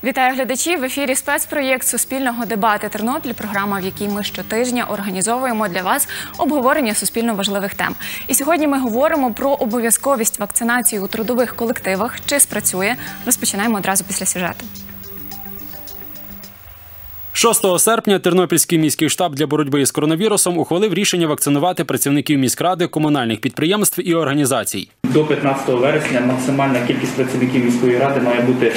Вітаю глядачів! В ефірі спецпроєкт Суспільного дебати Тернопіль, програма, в якій ми щотижня організовуємо для вас обговорення суспільно важливих тем. І сьогодні ми говоримо про обов'язковість вакцинації у трудових колективах. Чи спрацює? Розпочинаємо одразу після сюжету. 6 серпня Тернопільський міський штаб для боротьби з коронавірусом ухвалив рішення вакцинувати працівників міськради, комунальних підприємств і організацій. До 15 вересня максимальна кількість працівників міської ради має бути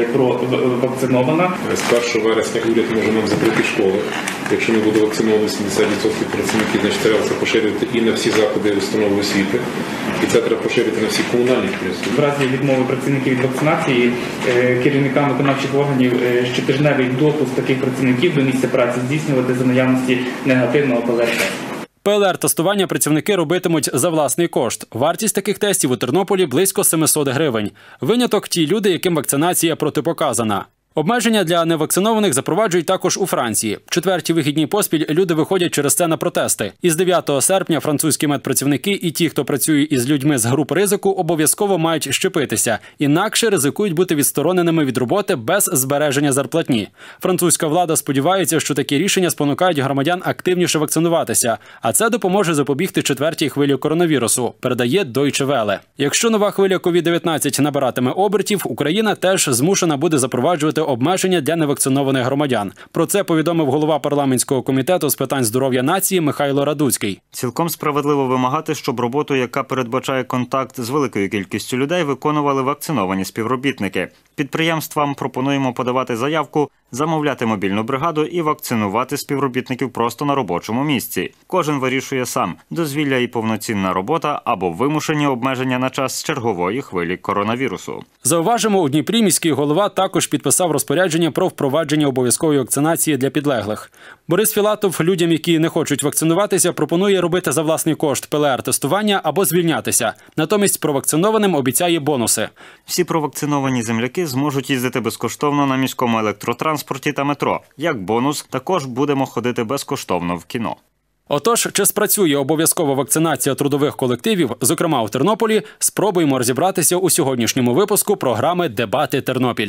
вакцинована. З 1 вересня уряд може нам закрити школи. Якщо не буде вакциновано 70% працівників, значить треба це поширити і на всі заклади установи освіти. І це треба поширити на всі комунальні підприємства. В разі відмови працівників від вакцинації керівникам виконавчих органів щотижневий допуск таких працівників до місця праці здійснювати за наявності негативного ПЛР-тесту. ПЛР-тестування працівники робитимуть за власний кошт. Вартість таких тестів у Тернополі – близько 700 гривень. Виняток – ті люди, яким вакцинація протипоказана. Обмеження для невакцинованих запроваджують також у Франції. Четверті вихідні поспіль люди виходять через це на протести. Із 9 серпня французькі медпрацівники і ті, хто працює із людьми з груп ризику, обов'язково мають щепитися. Інакше ризикують бути відстороненими від роботи без збереження зарплатні. Французька влада сподівається, що такі рішення спонукають громадян активніше вакцинуватися. А це допоможе запобігти четвертій хвилі коронавірусу, передає Deutsche Welle. Якщо нова хвиля COVID-19 набиратиме обертів, Україна теж змушена буде запроваджувати обмеження для невакцинованих громадян. Про це повідомив голова парламентського комітету з питань здоров'я нації Михайло Радуцький. Цілком справедливо вимагати, щоб роботу, яка передбачає контакт з великою кількістю людей, виконували вакциновані співробітники. Підприємствам пропонуємо подавати заявку, замовляти мобільну бригаду і вакцинувати співробітників просто на робочому місці. Кожен вирішує сам – дозвілля і повноцінна робота або вимушені обмеження на час чергової хвилі коронавірусу. Зауважимо, у Дніпрі міський голова також підписав розпорядження про впровадження обов'язкової вакцинації для підлеглих. Борис Філатов людям, які не хочуть вакцинуватися, пропонує робити за власний кошт ПЛР-тестування або звільнятися. Натомість провакцинованим обіцяє бонуси. Всі провакциновані земляки зможуть їздити безкоштовно на міському електротранспорті та метро. Як бонус, також будемо ходити безкоштовно в кіно. Отож, чи спрацює обов'язкова вакцинація трудових колективів, зокрема у Тернополі, спробуємо розібратися у сьогоднішньому випуску програми «Дебати Тернопіль».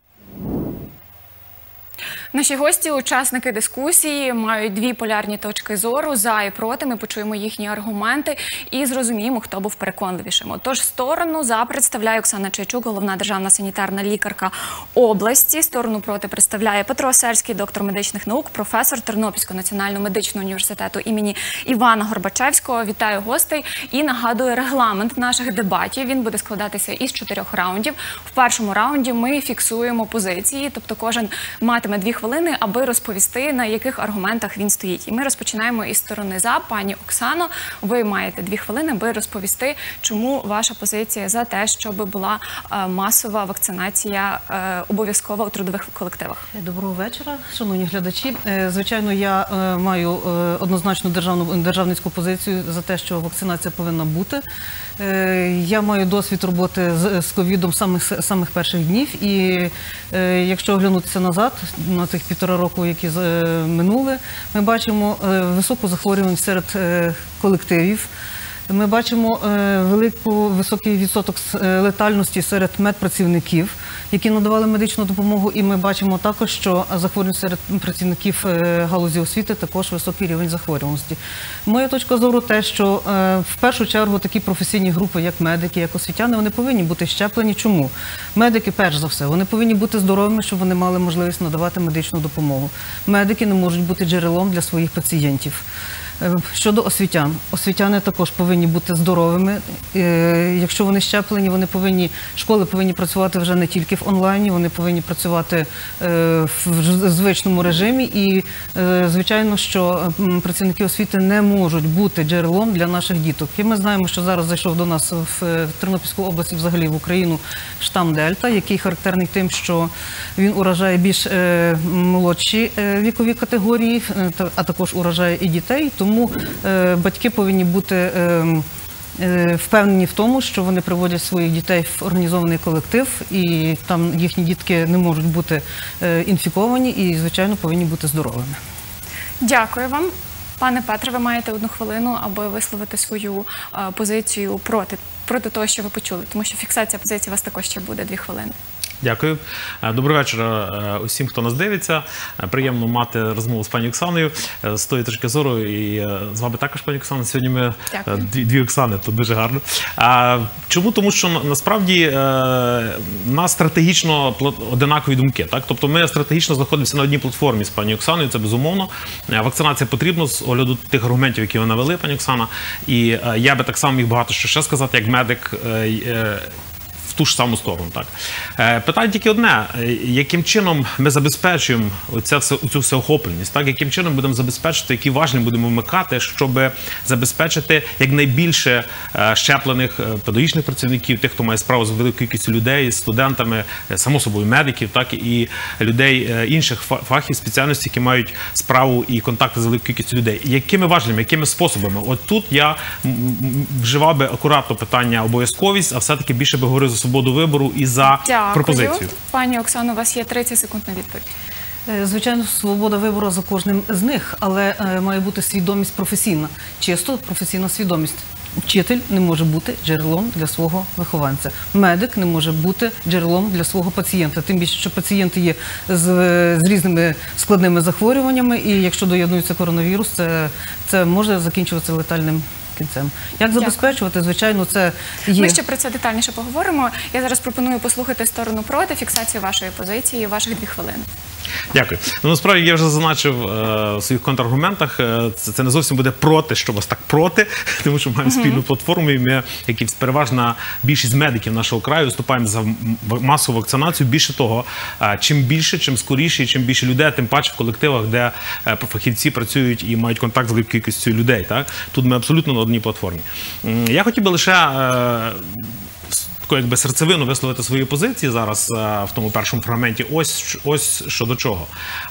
Наші гості, учасники дискусії, мають дві полярні точки зору – за і проти. Ми почуємо їхні аргументи і зрозуміємо, хто був переконливішим. Тож сторону за представляє Оксана Чайчук, головна державна санітарна лікарка області. Сторону проти представляє Петро Осельський, доктор медичних наук, професор Тернопільського національного медичного університету імені Івана Горбачевського. Вітаю гостей і нагадую регламент наших дебатів. Він буде складатися із 4 раундів. В першому раунді ми фіксуємо позиції, тобто кожен матиме 2 хвилини, аби розповісти, на яких аргументах він стоїть. І ми розпочинаємо із сторони «за». Пані Оксано, ви маєте 2 хвилини, аби розповісти, чому ваша позиція за те, щоб була масова вакцинація обов'язкова у трудових колективах. Доброго вечора, шановні глядачі. Звичайно, я маю однозначну державницьку позицію за те, що вакцинація повинна бути. Я маю досвід роботи з ковідом самих перших днів, і якщо оглянутися назад, на цих 1,5 року, які минули, ми бачимо високу захворюваність серед колективів. Ми бачимо високий відсоток летальності серед медпрацівників, які надавали медичну допомогу. І ми бачимо також, що захворюваність серед працівників галузі освіти також високий рівень захворюваності. Моя точка зору те, що в першу чергу такі професійні групи, як медики, як освітяни, вони повинні бути щеплені. Чому? Медики, перш за все, вони повинні бути здоровими, щоб вони мали можливість надавати медичну допомогу. Медики не можуть бути джерелом для своїх пацієнтів. Щодо освітян. Освітяни також повинні бути здоровими. Якщо вони щеплені, школи повинні працювати вже не тільки в онлайні, вони повинні працювати в звичному режимі. І, звичайно, що працівники освіти не можуть бути джерелом для наших діток. І ми знаємо, що зараз зайшов до нас в Тернопільську область, взагалі в Україну, штам Дельта, який характерний тим, що він уражає більш молодші вікові категорії, а також уражає і дітей. Тому батьки повинні бути впевнені в тому, що вони приводять своїх дітей в організований колектив, і там їхні дітки не можуть бути інфіковані і, звичайно, повинні бути здоровими. Дякую вам. Пане Петре, ви маєте 1 хвилину, аби висловити свою позицію проти того, що ви почули, тому що фіксація позиції у вас також ще буде 2 хвилини. Дякую. Доброго вечора усім, хто нас дивиться. Приємно мати розмову з пані Оксаною з тої точки зору. І з вами також, пані Оксана. Сьогодні ми дві Оксани, то дуже гарно. Чому? Тому що насправді у нас стратегічно одинакові думки. Так? Тобто ми стратегічно знаходимося на одній платформі з пані Оксаною, це безумовно. Вакцинація потрібна з огляду тих аргументів, які ви навели, пані Оксана. І я би так само міг багато що ще сказати, як медик, в ту ж саму сторону. Так. Питання тільки одне, яким чином ми забезпечуємо цю всеохопленість, так? Яким чином будемо забезпечити, які важливі будемо вмикати, щоб забезпечити якнайбільше щеплених педагогічних працівників, тих, хто має справу з великою кількістю людей, студентами, само собою медиків, так? І людей інших фахів, спеціальностей, які мають справу і контакти з великою кількістю людей. Якими важливими, якими способами? От тут я вживав би акуратно питання обов'язковість, а все-таки більше би говорив за свободу вибору і за пропозицію. Дякую. Пані Оксано, у вас є 30 секунд на відповідь. Звичайно, свобода вибору за кожним з них, але має бути свідомість професійна, чисто професійна свідомість. Вчитель не може бути джерелом для свого вихованця. Медик не може бути джерелом для свого пацієнта. Тим більше, що пацієнти є з різними складними захворюваннями, і якщо доєднується коронавірус, це може закінчуватися летальним кінцем. Як забезпечувати, звичайно, це є. Ми ще про це детальніше поговоримо. Я зараз пропоную послухати сторону проти, фіксацію вашої позиції, ваших 2 хвилини. Дякую. Ну, насправді, я вже зазначив в своїх контраргументах, це не зовсім буде проти, що вас так проти, тому що маємо спільну платформу, і ми, як і переважна більшість медиків нашого краю, виступаємо за масову вакцинацію. Більше того, чим більше, чим скоріше, чим більше людей, тим паче в колективах, де фахівці працюють і мають контакт з великою кількістю людей. Так? Тут ми абсолютно на одній платформі. Я хотів би лише якби серцевину висловити свої позиції зараз в тому першому фрагменті. Ось що до чого.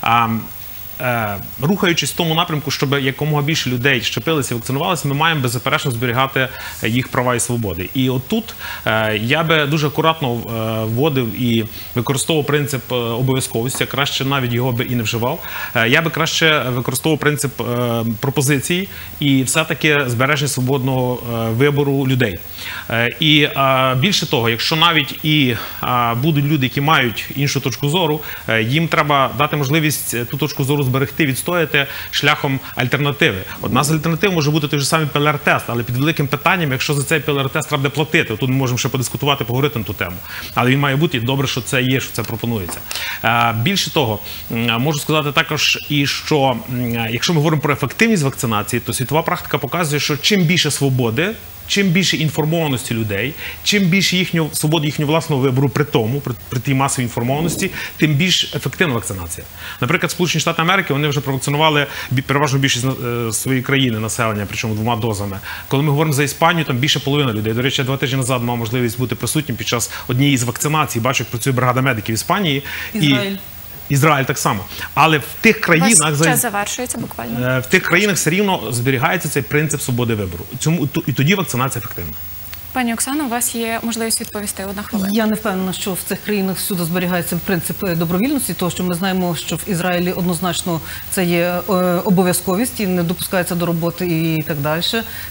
Рухаючись в тому напрямку, щоб якомога більше людей щепилися і вакцинувалися, ми маємо беззаперечно зберігати їх права і свободи. І отут я би дуже акуратно вводив і використовував принцип обов'язковості, краще навіть його би і не вживав. Я би краще використовував принцип пропозиції і все-таки збереження свободного вибору людей. І більше того, якщо навіть і будуть люди, які мають іншу точку зору, їм треба дати можливість ту точку зору зберегти, відстояти шляхом альтернативи. Одна з альтернатив може бути той же самий ПЛР-тест, але під великим питанням, якщо за цей ПЛР-тест треба платити. Тут ми можемо ще подискутувати, поговорити на ту тему. Але він має бути, і добре, що це є, що це пропонується. Більше того, можу сказати також і що, якщо ми говоримо про ефективність вакцинації, то світова практика показує, що чим більше свободи, чим більше інформованості людей, чим більше свободи їхнього власного вибору при тій масовій інформованості, тим більш ефективна вакцинація. Наприклад, Сполучені Штати Америки, вони вже провакцинували переважно більшість своєї країни населення, причому 2 дозами. Коли ми говоримо за Іспанію, там більше половини людей. До речі, я 2 тижні назад мав можливість бути присутнім під час однієї з вакцинацій, бачу, як працює бригада медиків Іспанії. Ізраїль так само. Але в тих країнах... Час завершується буквально. В тих країнах все рівно зберігається цей принцип свободи вибору. І тоді вакцинація ефективна. Пані Оксано, у вас є можливість відповісти 1 хвилина. Я не впевнена, що в цих країнах всюди зберігається принцип добровільності, тому що ми знаємо, що в Ізраїлі однозначно це є обов'язковість і не допускається до роботи і так далі.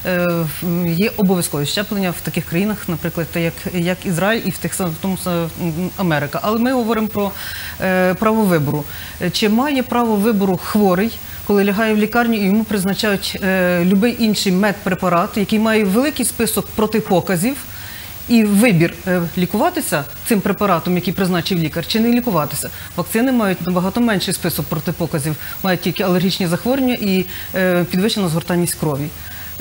Є обов'язковість щеплення в таких країнах, наприклад, як Ізраїль і в тому Америка. Але ми говоримо про право вибору. Чи має право вибору хворий, коли лягає в лікарню і йому призначають будь-який інший медпрепарат, який має великий список протипоказів, і вибір лікуватися цим препаратом, який призначив лікар, чи не лікуватися. Вакцини мають набагато менший список протипоказів, мають тільки алергічні захворювання і підвищену згортанність крові.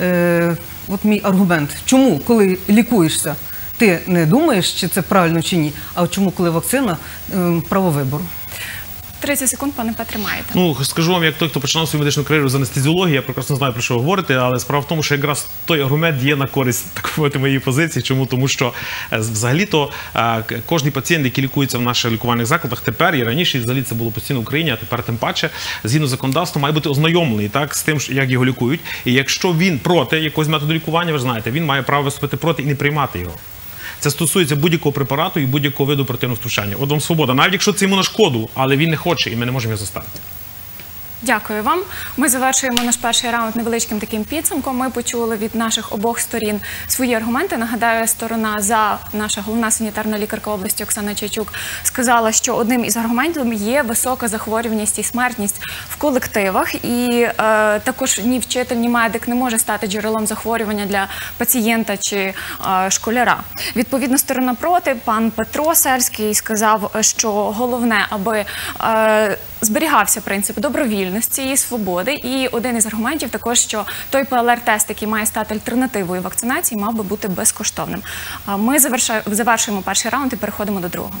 От мій аргумент. Чому, коли лікуєшся, ти не думаєш, чи це правильно, чи ні, а чому, коли вакцина, право вибору? 30 секунд, пане Петре, маєте. Ну, скажу вам, як той, хто починав свою медичну кар'єру з анестезіології, я прекрасно знаю, про що ви говорите, але справа в тому, що якраз той аргумент є на користь такої моєї позиції. Чому? Тому що взагалі-то кожний пацієнт, який лікується в наших лікувальних закладах, тепер і раніше, і взагалі це було постійно в Україні, а тепер тим паче, згідно законодавства, має бути ознайомлений так, з тим, як його лікують. І якщо він проти якогось методу лікування, ви знаєте, він має право виступити проти і не приймати його. Це стосується будь-якого препарату і будь-якого виду оперативного втручання. От вам свобода. Навіть якщо це йому на шкоду, але він не хоче, і ми не можемо його заставити. Дякую вам. Ми завершуємо наш перший раунд невеличким таким підсумком. Ми почули від наших обох сторін свої аргументи. Нагадаю, сторона «за», наша головна санітарна лікарка області Оксана Чайчук, сказала, що одним із аргументів є висока захворюваність і смертність в колективах. І також ні вчитель, ні медик не може стати джерелом захворювання для пацієнта чи школяра. Відповідно, сторона проти, пан Петро Сельський, сказав, що головне, аби зберігався принцип добровільності і свободи. І один із аргументів також, що той ПЛР-тест, який має стати альтернативою вакцинації, мав би бути безкоштовним. Ми завершуємо перший раунд і переходимо до другого.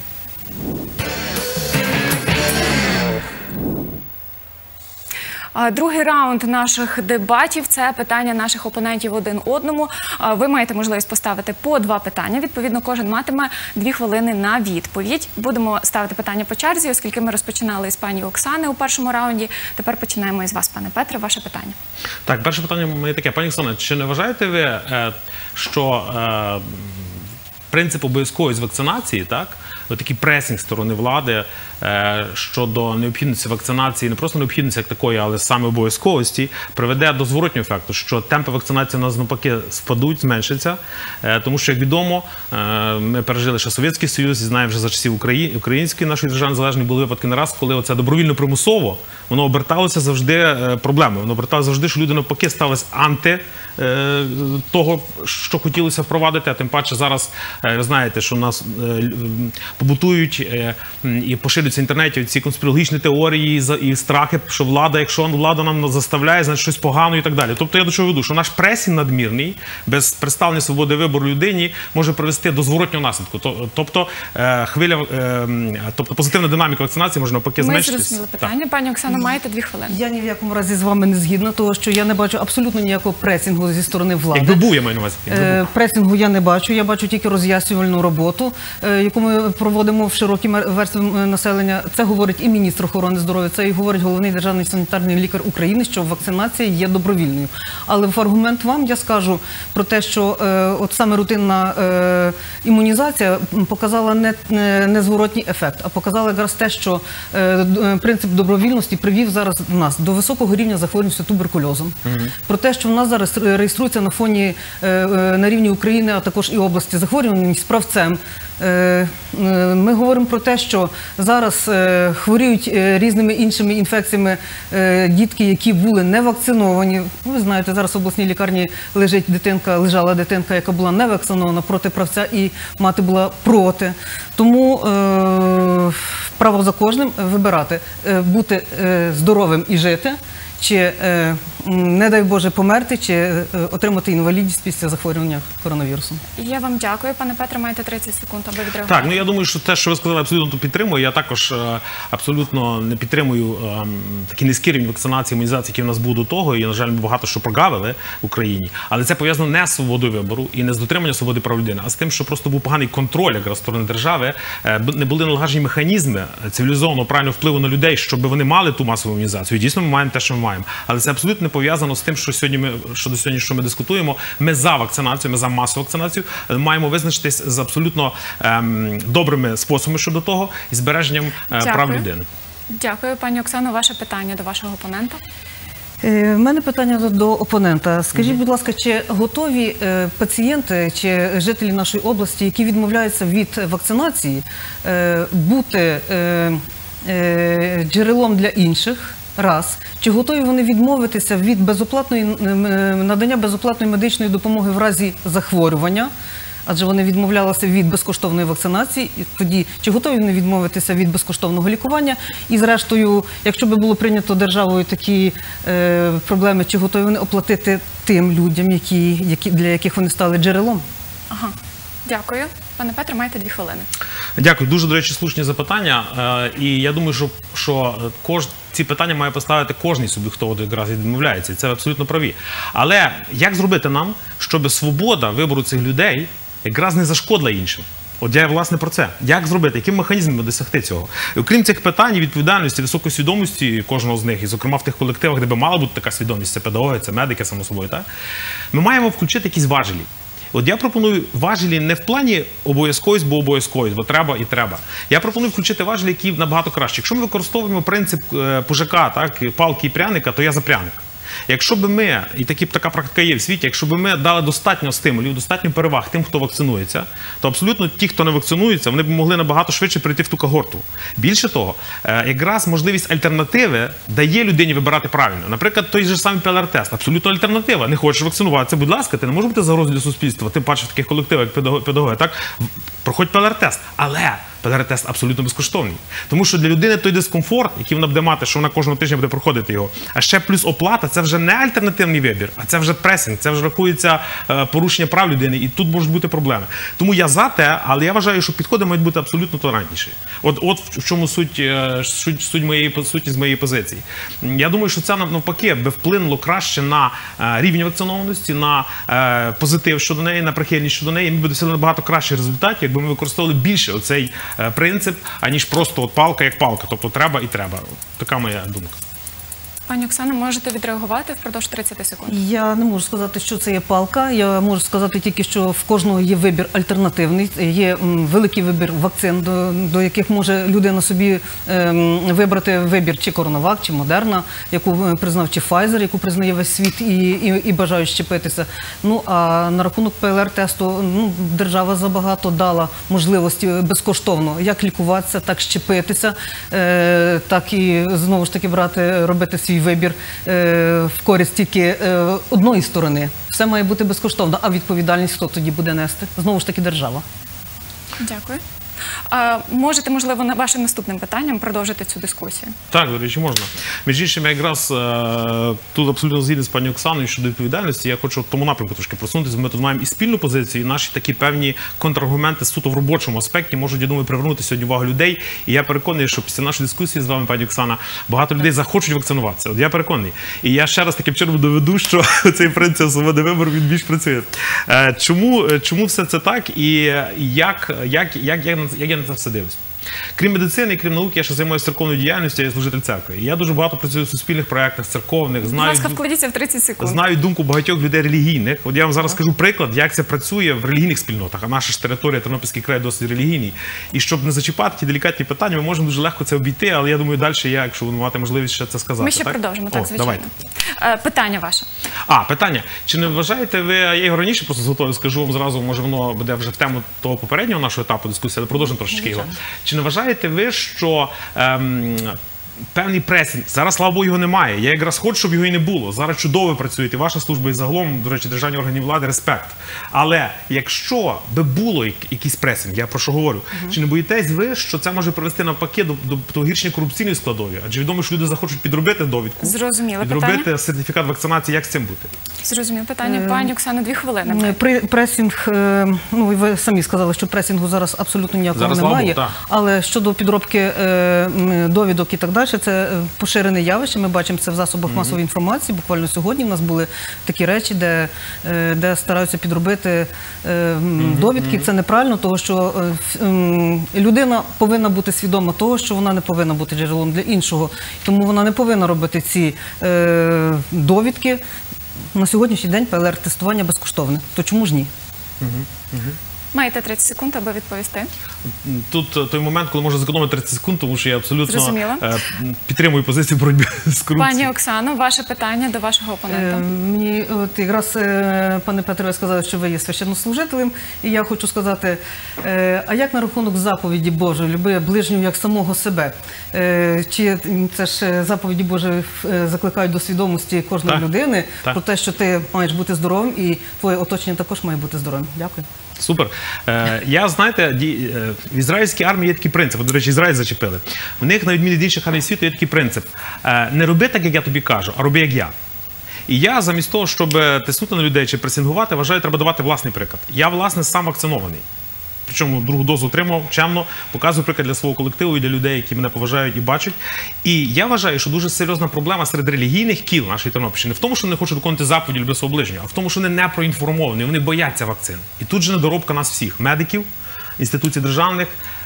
Другий раунд наших дебатів – це питання наших опонентів один одному. Ви маєте можливість поставити по 2 питання. Відповідно, кожен матиме 2 хвилини на відповідь. Будемо ставити питання по черзі, оскільки ми розпочинали із пані Оксани у першому раунді. Тепер починаємо із вас, пане Петре. Ваше питання. Так, перше питання моє таке. Пані Оксана, чи не вважаєте ви, що принцип обов'язкової вакцинації, так, такий пресінг сторони влади щодо необхідності вакцинації, не просто необхідності як такої, але саме обов'язковості, приведе до зворотнього ефекту, що темпи вакцинації у нас навпаки спадуть, зменшаться, тому що, як відомо, ми пережили ще Совєтський Союз і знаємо вже за часів української нашої держави незалежної були випадки не раз, коли оце добровільно-примусово, воно оберталося завжди проблемою, воно оберталося завжди, що люди навпаки ставились анти того, що хотілося впровадити, а тим паче зараз, ви знаєте, що у нас побутують і поширюються в інтернеті ці конспірологічні теорії і страхи, що влада, якщо влада нам заставляє, значить щось погано і так далі. Тобто я до чого веду, що наш пресінг надмірний, без представлення свободи вибору людині, може привести до зворотнього наслідку. Тобто позитивна динаміка вакцинації може навпаки зменшитися. Ми зрозуміли питання. Пані Оксано, маєте 2 хвилини. Я ні в якому разі з вами не згідна, тому що я не бачу абсолютно ніякого пресінгу зі сторони влади. Якби був, я маю на увазі. Пресінгу я не бачу. Я бачу тільки роз'яснювальну роботу, яку ми проводимо в широкій верстві населення. Це говорить і міністр охорони здоров'я, це і говорить головний державний санітарний лікар України, що вакцинація є добровільною. Але в аргумент вам я скажу про те, що от саме рутинна імунізація показала не зворотній ефект, а показала якраз те, що принцип добровільності привів зараз нас до високого рівня захворюваності туберкульозом. Про те, що в нас зараз реєструється на фоні, на рівні України, а також і області захворюваність справцем. Ми говоримо про те, що зараз хворіють різними іншими інфекціями дітки, які були не вакциновані. Ви знаєте, зараз в обласній лікарні лежала дитинка, яка була не вакцинована проти правця, і мати була проти. Тому право за кожним вибирати, бути здоровим і жити, чи, не дай Боже, померти, чи отримати інвалідність після захворювання коронавірусом. Я вам дякую. Пане Петре, маєте 30 секунд, аби відреагувати. Так, ну я думаю, що те, що ви сказали, абсолютно підтримую. Я також абсолютно не підтримую такий низький рівень вакцинації, імунізації, який в нас був до того. І, на жаль, ми багато що прогавили в Україні. Але це пов'язано не з свободою вибору і не з дотриманням свободи прав людини, а з тим, що просто був поганий контроль якраз сторони держави, не були налагоджені механізми цивілізованого правильного впливу на людей, щоб вони мали ту масову імунізацію. І дійсно ми маємо те, що ми маємо. Але це абсолютно не пов'язано з тим, що сьогодні ми дискутуємо. Ми за вакцинацію, ми за масову вакцинацію. Маємо визначитись з абсолютно добрими способами щодо того і збереженням прав людини. Дякую. Пані Оксано, ваше питання до вашого опонента. У мене питання до опонента. Скажіть, будь ласка, чи готові пацієнти чи жителі нашої області, які відмовляються від вакцинації, бути джерелом для інших? Раз. Чи готові вони відмовитися від надання безоплатної медичної допомоги в разі захворювання? Адже вони відмовлялися від безкоштовної вакцинації. Тоді, чи готові вони відмовитися від безкоштовного лікування? І зрештою, якщо би було прийнято державою такі проблеми, чи готові вони оплатити тим людям, для яких вони стали джерелом? Ага. Дякую. Пане Петре, маєте 2 хвилини. Дякую. Дуже, до речі, слушні запитання. І я думаю, що ці питання має поставити кожний собі, хто якраз відмовляється. І це абсолютно праві. Але як зробити нам, щоб свобода вибору цих людей якраз не зашкодила іншим? От я, власне, про це. Як зробити? Яким механізмом досягти цього? І окрім цих питань, відповідальності, високої свідомості кожного з них, і, зокрема, в тих колективах, де би мала бути така свідомість, це педагоги, це медики, само собою, так? Ми маємо включити якісь важелі. От я пропоную важелі не в плані обов'язковість, бо треба і треба. Я пропоную включити важелі, які набагато краще. Якщо ми використовуємо принцип пужака, так, палки і пряника, то я за пряник. Якщо б ми, і така практика є в світі, якщо б ми дали достатньо стимулів, достатньо переваг тим, хто вакцинується, то абсолютно ті, хто не вакцинується, вони б могли набагато швидше прийти в ту когорту. Більше того, якраз можливість альтернативи дає людині вибирати правильно. Наприклад, той же самий ПЛР-тест. Абсолютно альтернатива. Не хочеш вакцинуватися, будь ласка, ти не можеш бути загрозою для суспільства, тим паче в таких колективах, як педагоги, так? Проходь ПЛР-тест. Але ПЛР-тест абсолютно безкоштовний. Тому що для людини той дискомфорт, який вона буде мати, що вона кожного тижня буде проходити його, а ще плюс оплата, це вже не альтернативний вибір, а це вже пресинг, це вже рахується порушення прав людини, і тут можуть бути проблеми. Тому я за те, але я вважаю, що підходи мають бути абсолютно толерантніші. От в чому сутність моєї позиції. Я думаю, що це навпаки би вплинуло краще на рівень вакцинованості, на позитив щодо неї, на прихильність щодо неї, і ми б досягли набагато кращих результатів, якби ми використовували більше оцей принцип, аніж просто от палка як палка. Тобто треба і треба. Така моя думка. Пані Оксано, можете відреагувати впродовж 30 секунд? Я не можу сказати, що це є палка. Я можу сказати тільки, що в кожного є вибір альтернативний. Є великий вибір вакцин, до яких може людина собі вибрати вибір чи Коронавак, чи Модерна, яку признав, чи Pfizer, яку признає весь світ і бажають щепитися. Ну, а на рахунок ПЛР-тесту, держава забагато дала можливості безкоштовно як лікуватися, так щепитися, так і, знову ж таки, робити свій вибір в користь тільки одної сторони. Все має бути безкоштовно, а відповідальність хто тоді буде нести? Знову ж таки, держава. Дякую. Можете, можливо, на вашим наступним питанням продовжити цю дискусію? Так, до речі, можна. Між іншим, я якраз тут абсолютно згідний з пані Оксаною щодо відповідальності. Я хочу в тому напрямку трошки просунутися. Ми тут маємо і спільну позицію, і наші такі певні контраргументи суто в робочому аспекті можуть, я думаю, привернути сьогодні увагу людей. І я переконаний, що після нашої дискусії з вами, пані Оксана, багато людей захочуть вакцинуватися. От я переконаний. І я ще раз таким чином доведу, що цей принцип свободи вибору, він більш працює. Чому все це так і як я на це все дивлюсь? Крім медицини і крім науки, я ще займаюся церковною діяльністю, я служитель церкви. І я дуже багато працюю в суспільних проєктах, церковних. Будь ласка, вкладіться в 30 секунд. Знаю думку багатьох людей релігійних. От я вам зараз скажу приклад, як це працює в релігійних спільнотах. А наша ж територія, Тернопільський край, досить релігійний. І щоб не зачіпати ті делікатні питання, ми можемо дуже легко це обійти, але я думаю, далі якщо ви маєте можливість ще це сказати. Ми ще продовжимо, так, звичайно. Давайте. Питання ваше. Питання. Чи не вважаєте ви, я його раніше просто зготовив, скажу вам зразу, може воно буде вже в тему того попереднього нашого етапу дискусії, але продовжимо трошечки його. Чи не вважаєте ви, що певний пресинг, зараз, слава Богу, його немає. Я якраз хочу, щоб його і не було. Зараз чудово працюєте, ваша служба і загалом, до речі, державні органи влади, респект. Але якщо би було якийсь пресинг, я про що говорю, чи не боїтесь ви, що це може привести навпаки до погіршення корупційної складової? Адже відомо, що люди захочуть підробити довідку, підробити сертифікат вакцинації, як з цим бути? Зрозуміло питання. Пані Оксано, 2 хвилини. Пресинг, ви самі сказали, що пресингу зараз абсолютно ніякого немає. Але щодо підробки довідок і так далі, це поширене явище. Ми бачимо це в засобах масової інформації. Буквально сьогодні в нас були такі речі, де стараються підробити довідки. Це неправильно, тому що людина повинна бути свідома того, що вона не повинна бути джерелом для іншого. Тому вона не повинна робити ці довідки. На сьогоднішній день ПЛР-тестування безкоштовне. То чому ж ні? Маєте 30 секунд, аби відповісти. Тут той момент, коли можна зекономити 30 секунд, тому що я абсолютно підтримую позицію боротьби з корупцією. Пані Оксано, ваше питання до вашого опонента. Мені якраз, пане Петре, ви сказали, що ви є священнослужителем, і я хочу сказати, а як на рахунок заповіді Божої, люби ближнього як самого себе? Чи це ж заповіді Божої закликають до свідомості кожної людини про те, що ти маєш бути здоровим і твоє оточення також має бути здоровим? Дякую. Супер. Я, знаєте, в ізраїльській армії є такий принцип, до речі, Ізраїль зачепили. В них, на відміну від інших армій світу, є такий принцип. Не роби так, як я тобі кажу, а роби, як я. І я, замість того, щоб тиснути на людей чи пресингувати, вважаю, треба давати власний приклад. Я, власне, сам вакцинований. Причому другу дозу отримав, чемно, показую приклад для свого колективу і для людей, які мене поважають і бачать. І я вважаю, що дуже серйозна проблема серед релігійних кіл нашої Тернопільщини в тому, що вони хочуть виконувати заповіді люби свого ближнього, а в тому, що вони не проінформовані, вони бояться вакцин. І тут же недоробка нас всіх – медиків, інституцій державних,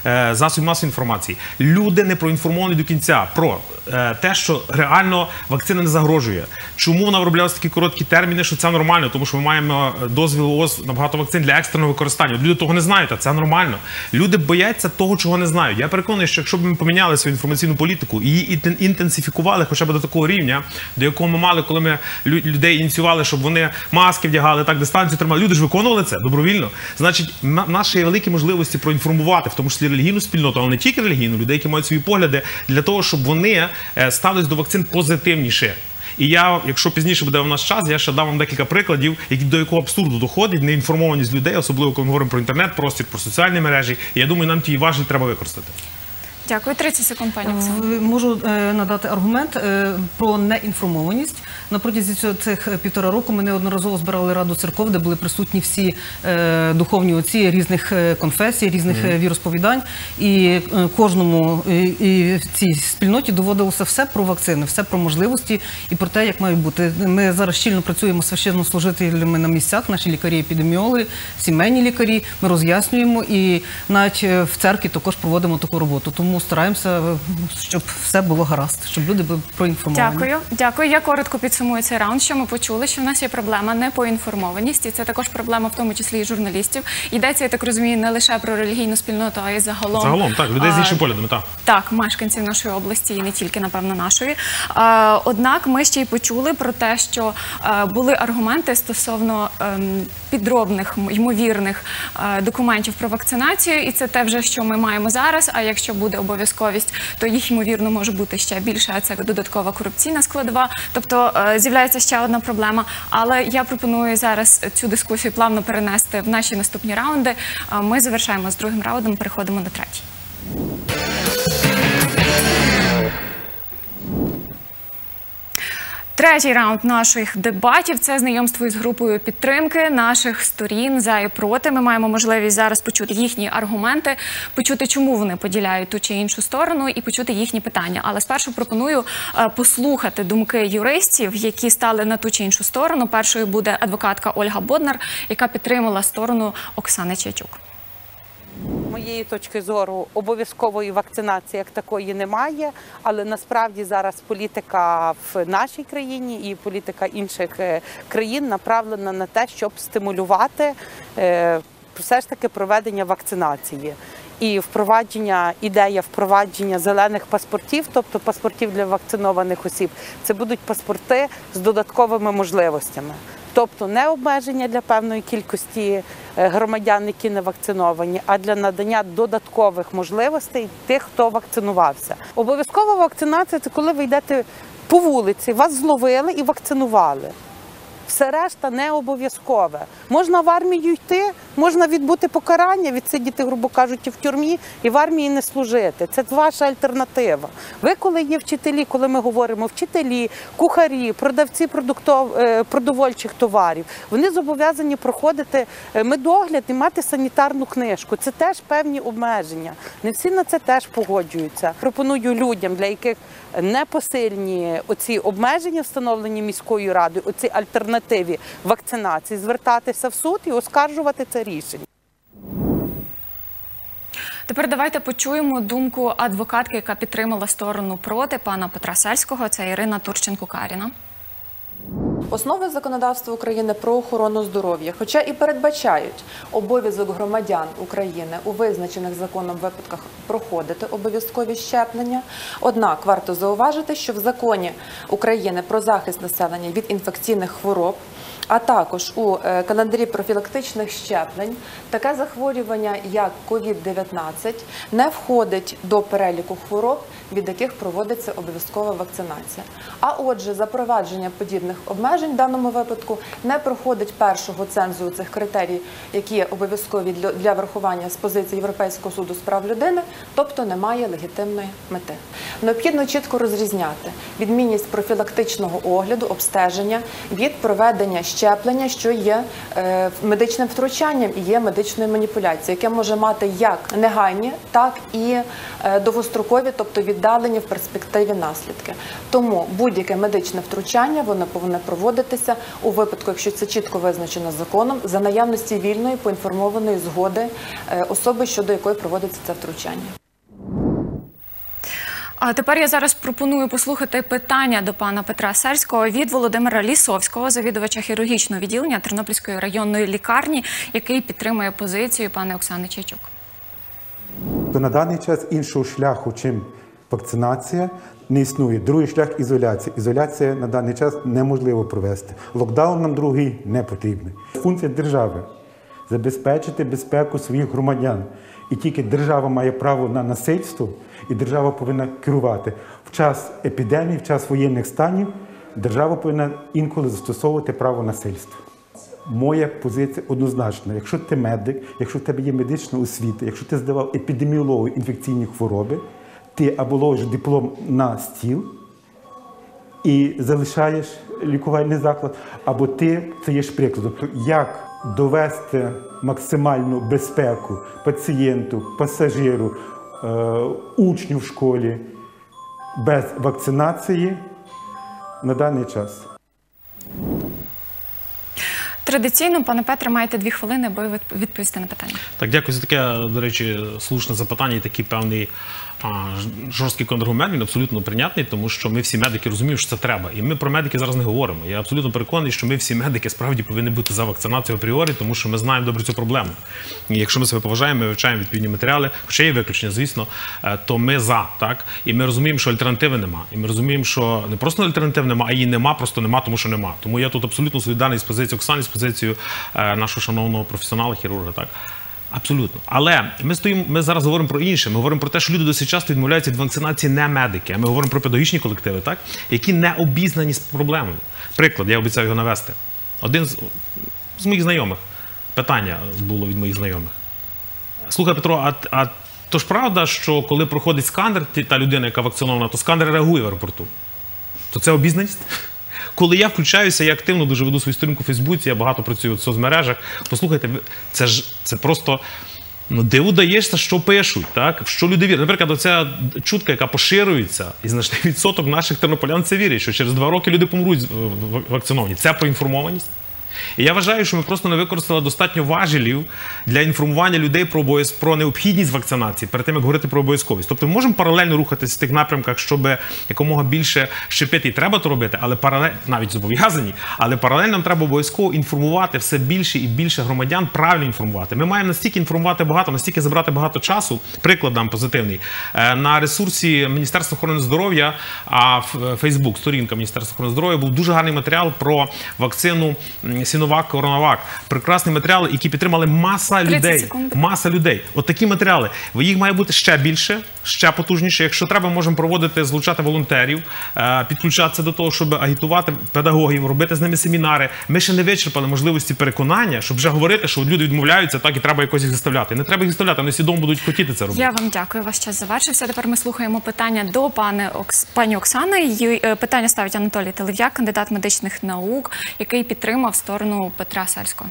засобів масової інформації. Люди не проінформовані до кінця про те, що реально вакцина не загрожує. Чому вона вироблялася такі короткі терміни, що це нормально, тому що ми маємо дозвіл ООС на багато вакцин для екстреного використання. Люди того не знають, а це нормально. Люди бояться того, чого не знають. Я переконаний, що якщо б ми поміняли свою інформаційну політику і її інтенсифікували хоча б до такого рівня, до якого ми мали, коли ми людей ініціювали, щоб вони маски вдягали, так, дистанцію тримали. Люди ж виконували це добровільно. Значить, в нас є великі можливості проінформувати, в тому числі релігійну спільноту, але не тільки релігійну, людей, які мають свої погляди, для того, щоб вони ставились до вакцин позитивніше. І я, якщо пізніше буде у нас час, я ще дам вам декілька прикладів, до якого абсурду доходить неінформованість людей, особливо коли ми говоримо про інтернет-простір, про соціальні мережі. І я думаю, нам ті важелі треба використати. Дякую. 30 секунд, пані Оксано. Можу надати аргумент про неінформованість. На протязі цих 1,5 року ми неодноразово збирали Раду церков, де були присутні всі духовні отці різних конфесій, різних віросповідань. І кожному і в цій спільноті доводилося все про вакцини, все про можливості і про те, як мають бути. Ми зараз щільно працюємо з священнослужителями на місцях, наші лікарі-епідеміологи, сімейні лікарі. Ми роз'яснюємо і навіть в церкві також проводимо таку роботу. Тому стараємося, щоб все було гаразд, щоб люди були проінформовані. Дякую. Дякую. Я коротко підсумую цей раунд, що ми почули, що в нас є проблема непоінформованість, і це також проблема в тому числі і журналістів. Йдеться, я так розумію, не лише про релігійну спільноту, а й загалом. Загалом, так, людей з іншими поглядами, так. Так, мешканців нашої області і не тільки, напевно, нашої. Однак ми ще й почули про те, що були аргументи стосовно підробних, ймовірних документів про вакцинацію, і це те вже, що ми маємо зараз, а якщо буде обов'язковість, то їх, ймовірно, може бути ще більше, а це додаткова корупційна складова. Тобто з'являється ще одна проблема. Але я пропоную зараз цю дискусію плавно перенести в наші наступні раунди. Ми завершаємо з другим раундом, переходимо до третій. Третій раунд наших дебатів – це знайомство із групою підтримки наших сторін «За» і «Проти». Ми маємо можливість зараз почути їхні аргументи, почути, чому вони поділяють ту чи іншу сторону, і почути їхні питання. Але спершу пропоную послухати думки юристів, які стали на ту чи іншу сторону. Першою буде адвокатка Ольга Боднар, яка підтримала сторону Оксани Чайчук. З моєї точки зору, обов'язкової вакцинації як такої немає, але насправді зараз політика в нашій країні і політика інших країн направлена на те, щоб стимулювати все ж таки проведення вакцинації. І ідея впровадження зелених паспортів, тобто паспортів для вакцинованих осіб, це будуть паспорти з додатковими можливостями. Тобто не обмеження для певної кількості громадян, які не вакциновані, а для надання додаткових можливостей тих, хто вакцинувався. Обов'язкова вакцинація – це коли ви йдете по вулиці, вас зловили і вакцинували. Все решта не обов'язкове. Можна в армію йти, можна відбути покарання, відсидіти, грубо кажучи, в тюрмі і в армії не служити. Це ваша альтернатива. Ви, коли є вчителі, коли ми говоримо вчителі, кухарі, продавці продовольчих товарів, вони зобов'язані проходити медогляд і мати санітарну книжку. Це теж певні обмеження. Не всі на це теж погоджуються. Пропоную людям, для яких непосильні оці обмеження, встановлені міською радою, оці альтернативі вакцинації, звертатися в суд і оскаржувати це рішення. Тепер давайте почуємо думку адвокатки, яка підтримала сторону проти, пана Петра Сельського. Це Ірина Турченко-Каріна. Основи законодавства України про охорону здоров'я, хоча і передбачають обов'язок громадян України у визначених законом випадках проходити обов'язкові щеплення, однак варто зауважити, що в законі України про захист населення від інфекційних хвороб, а також у календарі профілактичних щеплень таке захворювання, як COVID-19, не входить до переліку хвороб, від яких проводиться обов'язкова вакцинація. А отже, запровадження подібних обмежень в даному випадку не проходить першого цензу цих критерій, які обов'язкові для врахування з позиції Європейського суду з прав людини, тобто немає легітимної мети. Необхідно чітко розрізняти відмінність профілактичного огляду, обстеження від проведення щеплення, що є медичним втручанням і є медичною маніпуляцією, яке може мати як негайні, так і довгострокові, тобто від віддалені в перспективі наслідки. Тому будь-яке медичне втручання, воно повинно проводитися у випадку, якщо це чітко визначено законом, за наявності вільної поінформованої згоди особи, щодо якої проводиться це втручання. А тепер я зараз пропоную послухати питання до пана Петра Сельського від Володимира Лісовського, завідувача хірургічного відділення Тернопільської районної лікарні, який підтримує позицію пані Оксани Чайчук. То на даний час іншого шляху, чим вакцинація, не існує. Другий шлях – ізоляція. Ізоляція на даний час неможливо провести. Локдаун нам другий не потрібний. Функція держави – забезпечити безпеку своїх громадян. І тільки держава має право на насильство, і держава повинна керувати. В час епідемії, в час воєнних станів держава повинна інколи застосовувати право насильства. Моя позиція однозначна. Якщо ти медик, якщо в тебе є медична освіта, якщо ти здавав епідеміологію інфекційні хвороби, ти або ложиш диплом на стіл і залишаєш лікувальний заклад, або ти стаєш прикладом. Як довести максимальну безпеку пацієнту, пасажиру, учню в школі без вакцинації на даний час? Традиційно, пане Петре, маєте 2 хвилини, аби відповісти на питання. Так, дякую за таке, до речі, слушне запитання і такий певний жорсткий контраргумент, він абсолютно прийнятний, тому що ми всі медики розуміємо, що це треба. І ми про медиків зараз не говоримо. Я абсолютно переконаний, що ми всі медики справді повинні бути за вакцинацію апріорі, тому що ми знаємо добре цю проблему. І якщо ми себе поважаємо, ми вивчаємо відповідні матеріали, хоча є виключення, звісно, то ми за, так? І ми розуміємо, що альтернативи нема. І ми розуміємо, що не просто альтернатив нема, а її нема, просто нема, тому що нема. Тому я тут абсолютно солідарний з позицією Оксани, з позицією нашого шановного професіонала, хірурга, так? Абсолютно. Але ми зараз говоримо про інше. Ми говоримо про те, що люди досить часто відмовляються від вакцинації не медики. А ми говоримо про педагогічні колективи, так? Які не обізнані з проблемою. Приклад, я обіцяв його навести. Один з моїх знайомих. Питання було від моїх знайомих. Слухай, Петро, а то ж правда, що коли проходить сканер, та людина, яка вакцинована, то сканер реагує в аеропорту? То це обізнаність? Коли я включаюся, я активно дуже веду свою сторінку у Фейсбуці, я багато працюю в соцмережах. Послухайте, це просто диву даєшся, що пишуть, так? В що люди вірять. Наприклад, оця чутка, яка поширюється, і значний відсоток наших тернополян це вірять, що через 2 роки люди помруть вакциновані. Це поінформованість. І я вважаю, що ми просто не використали достатньо важелів для інформування людей про необхідність вакцинації перед тим, як говорити про обов'язковість. Тобто ми можемо паралельно рухатися в тих напрямках, щоб якомога більше щепити, і треба то робити, але навіть зобов'язані, але паралельно нам треба обов'язково інформувати все більше і більше громадян, правильно інформувати. Ми маємо настільки інформувати багато, настільки забрати багато часу. Приклад дам позитивний. На ресурсі Міністерства охорони здоров'я, Фейсбук, сторінка Міністерства охорони здоров'я, був дуже гарний матеріал про вакцину Сіновак, Коронавак. Прекрасні матеріали, які підтримали маса людей. Маса людей. От такі матеріали. Їх має бути ще більше, ще потужніше. Якщо треба, можемо проводити, залучати волонтерів, підключатися до того, щоб агітувати педагогів, робити з ними семінари. Ми ще не вичерпали можливості переконання, щоб вже говорити, що люди відмовляються, так і треба якось їх заставляти. Не треба їх заставляти, вони свідомо будуть хотіти це робити. Я вам дякую, ваш час завершився. Тепер ми слухаємо питання до пані Оксани. Її питання ставить Анатолій Телев'як, кандидат медичних наук, який підтримав сторону Петра Сельського.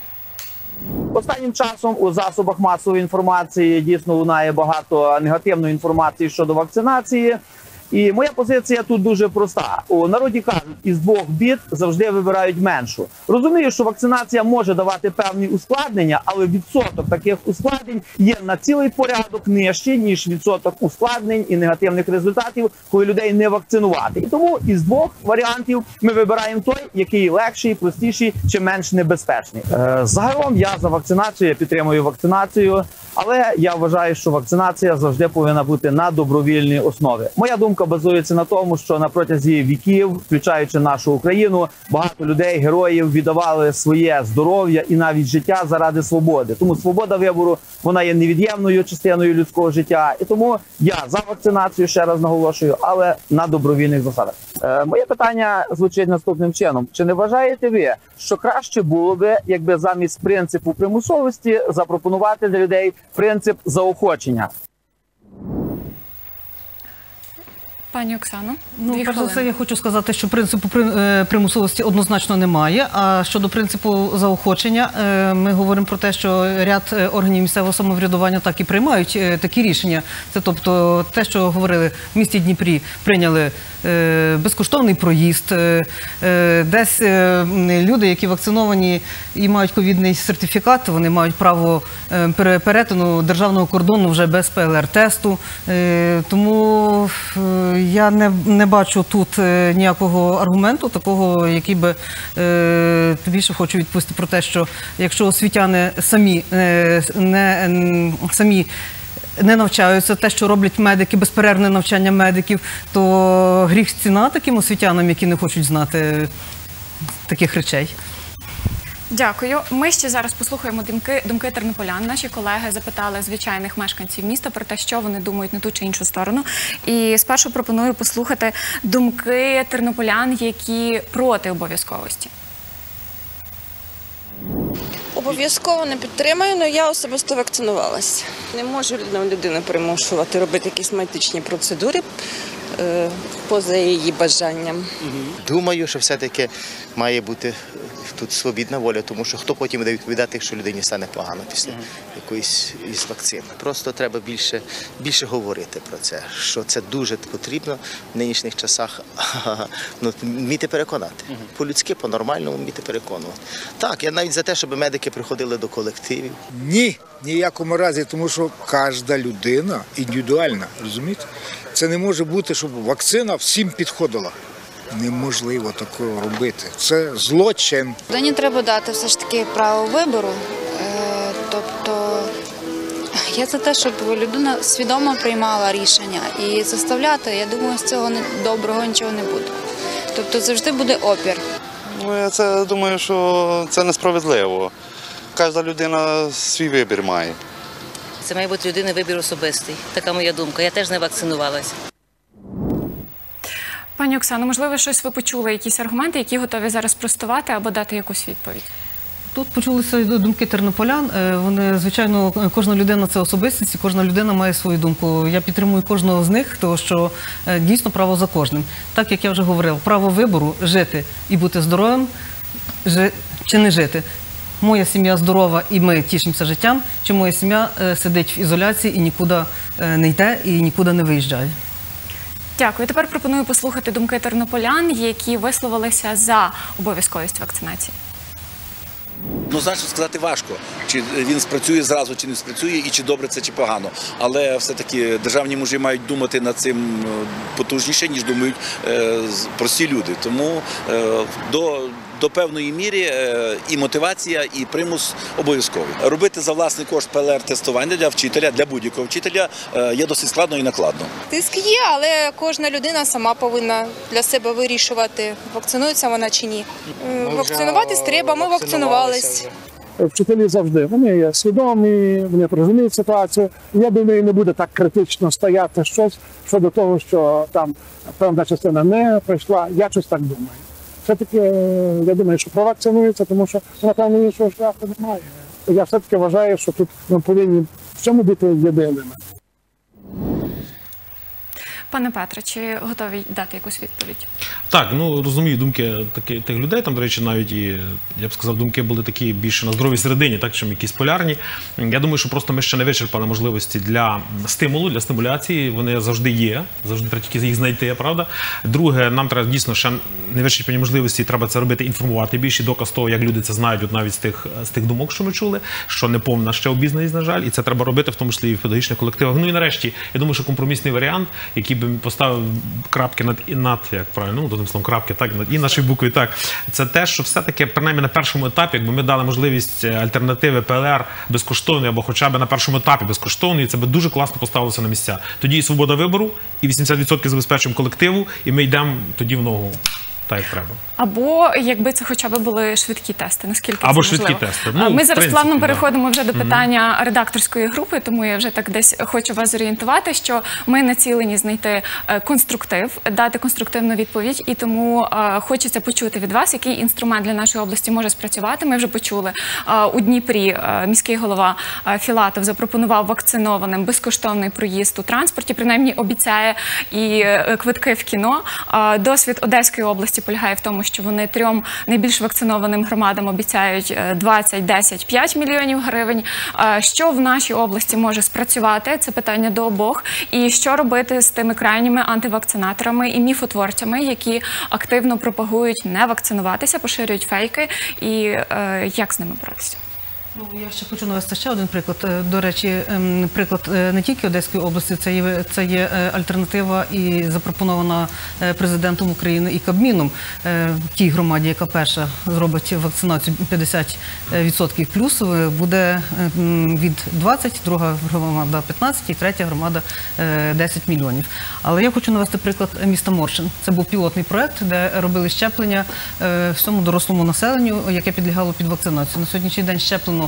Останнім часом у засобах масової інформації дійсно лунає багато негативної інформації щодо вакцинації. І моя позиція тут дуже проста. У народі кажуть, із 2 бід завжди вибирають меншу. Розумію, що вакцинація може давати певні ускладнення, але відсоток таких ускладнень є на цілий порядок нижчий, ніж відсоток ускладнень і негативних результатів, коли людей не вакцинувати. І тому із 2 варіантів ми вибираємо той, який легший, простіший чи менш небезпечний. Загалом я за вакцинацію, я підтримую вакцинацію, але я вважаю, що вакцинація завжди повинна бути на добровільній основі. Моя думка базується на тому, що на протязі віків, включаючи нашу Україну, багато людей, героїв віддавали своє здоров'я і навіть життя заради свободи. Тому свобода вибору, вона є невід'ємною частиною людського життя. І тому я за вакцинацію, ще раз наголошую, але на добровільних засадах. Моє питання звучить наступним чином. Чи не вважаєте ви, що краще було би, якби замість принципу примусовості запропонувати для людей принцип заохочення? Пані Оксано, Ну, 2 перш за все, хвилини. я хочу сказати, що принципу примусовості однозначно немає. А щодо принципу заохочення, ми говоримо про те, що ряд органів місцевого самоврядування так і приймають такі рішення. Це тобто те, що говорили в місті Дніпрі, прийняли безкоштовний проїзд, десь люди, які вакциновані і мають ковідний сертифікат, вони мають право перетину державного кордону вже без ПЛР-тесту. Тому я не бачу тут ніякого аргументу, такого, який би більше хочу відповісти про те, що якщо освітяни самі не навчаються, те, що роблять медики, безперервне навчання медиків, то гріх ціна таким освітянам, які не хочуть знати таких речей. Дякую. Ми ще зараз послухаємо думки тернополян. Наші колеги запитали звичайних мешканців міста про те, що вони думають на ту чи іншу сторону. І спершу пропоную послухати думки тернополян, які проти обов'язковості. Обов'язково не підтримую, але я особисто вакцинувалася. Не можу людину примушувати робити якісь медичні процедури поза її бажанням. Думаю, що все-таки має бути тут свобідна воля, тому що хто потім буде відповідати, якщо людині стане погано після якоїсь із вакцин. Просто треба більше говорити про це, що це дуже потрібно в нинішніх часах, вміти переконати. По-людськи, по-нормальному вміти переконувати. Так, я навіть за те, щоб медики приходили до колективів. Ні, ніякому разі, тому що кожна людина індивідуальна, розумієте? Це не може бути, щоб вакцина всім підходила. Неможливо такого робити. Це злочин. Людині треба дати все ж таки право вибору. Тобто я за те, щоб людина свідомо приймала рішення і заставляти, я думаю, з цього доброго нічого не буде. Тобто завжди буде опір. Ну, я думаю, що це несправедливо. Кожна людина свій вибір має. Це має бути людини вибір особистий. Така моя думка. Я теж не вакцинувалася. Пані Оксано, можливо, щось ви почули, якісь аргументи, які готові зараз спростувати або дати якусь відповідь? Тут почулися думки тернополян. Вони, звичайно, кожна людина – це особистість, і кожна людина має свою думку. Я підтримую кожного з них, тому що дійсно право за кожним. Так, як я вже говорив, право вибору – жити і бути здоровим, чи не жити. Моя сім'я здорова і ми тішимося життям, чи моя сім'я сидить в ізоляції і нікуди не йде і нікуди не виїжджає. Дякую. Тепер пропоную послухати думки тернополян, які висловилися за обов'язковість вакцинації. Однозначно сказати важко, чи він спрацює зразу, чи не спрацює, і чи добре це, чи погано. Але все-таки державні мужі мають думати над цим потужніше, ніж думають прості люди. Тому до певної міри і мотивація, і примус обов'язкові. Робити за власний кошт ПЛР-тестування для вчителя, для будь-якого вчителя є досить складно і накладно. Тиск є, але кожна людина сама повинна для себе вирішувати, вакцинується вона чи ні. Вакцинуватись треба, ми вакцинувались. Вчителі завжди, вони є свідомі, вони розуміють ситуацію. Я думаю, не буде так критично стояти щось щодо того, що там певна частина не пройшла. Я щось так думаю. Все-таки, я думаю, що провакцинується, тому що, напевно, іншого шляху немає. Я все-таки вважаю, що тут ми повинні в цьому бути єдиними. Пане Петре, чи готові дати якусь відповідь? Так, ну розумію думки тих людей. Там, до речі, навіть і, я б сказав, думки були такі більше на здоровій середині, так, чим якісь полярні. Я думаю, що просто ми ще не вичерпали можливості для стимулу, для стимуляції. Вони завжди є, завжди треба тільки їх знайти, правда? Друге, нам треба дійсно ще не вичерпані можливості, треба це робити, інформувати більше. Доказ того, як люди це знають, от навіть з тих думок, що ми чули, що не повна ще обізнаність, на жаль, і це треба робити, в тому числі і в педагогічних колективах. Ну і нарешті, я думаю, що компромісний варіант, який би поставив крапки над, як правильно, ну, словом, крапки, так, і наші букви, так, це те, що все-таки, принаймні на першому етапі, якби ми дали можливість альтернативи ПЛР безкоштовної, або хоча б на першому етапі безкоштовної, це би дуже класно поставилося на місця. Тоді і свобода вибору, і 80% забезпечуємо колективу, і ми йдемо тоді в ногу. так як треба. Або якби це хоча б були швидкі тести, наскільки це можливо. Швидкі тести. Ну, ми зараз плавно да. переходимо вже до питання редакторської групи, тому я вже так десь хочу вас зорієнтувати, що ми націлені знайти конструктив, дати конструктивну відповідь, і тому хочеться почути від вас, який інструмент для нашої області може спрацювати. Ми вже почули, у Дніпрі міський голова Філатов запропонував вакцинованим безкоштовний проїзд у транспорті, принаймні обіцяє, і квитки в кіно. Досвід Одеської області полягає в тому, що вони 3 найбільш вакцинованим громадам обіцяють 20, 10, 5 мільйонів гривень. Що в нашій області може спрацювати? Це питання до обох. І що робити з тими крайніми антивакцинаторами і міфотворцями, які активно пропагують не вакцинуватися, поширюють фейки, і як з ними боротися? Ну, я ще хочу навести ще один приклад. До речі, приклад не тільки Одеської області, це є альтернатива і запропонована президентом України і Кабміном тій громаді, яка перша зробить вакцинацію 50% плюс, буде від 20, друга громада 15 і третя громада 10 мільйонів. Але я хочу навести приклад міста Моршин. Це був пілотний проект, де робили щеплення всьому дорослому населенню, яке підлягало під вакцинацію. На сьогоднішній день щеплено